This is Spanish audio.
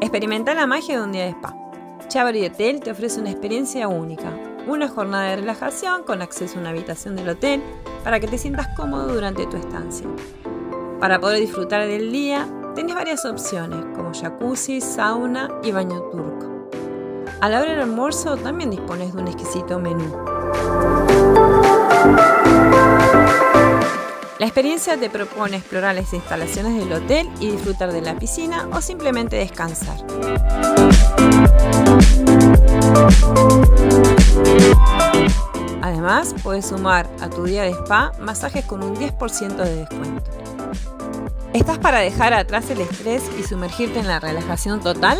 Experimenta la magia de un día de spa. Chavary Hotel te ofrece una experiencia única, una jornada de relajación con acceso a una habitación del hotel para que te sientas cómodo durante tu estancia. Para poder disfrutar del día, tienes varias opciones como jacuzzi, sauna y baño turco. A la hora del almuerzo también dispones de un exquisito menú. La experiencia te propone explorar las instalaciones del hotel y disfrutar de la piscina o simplemente descansar. Además, puedes sumar a tu día de spa masajes con un 10% de descuento. ¿Estás para dejar atrás el estrés y sumergirte en la relajación total?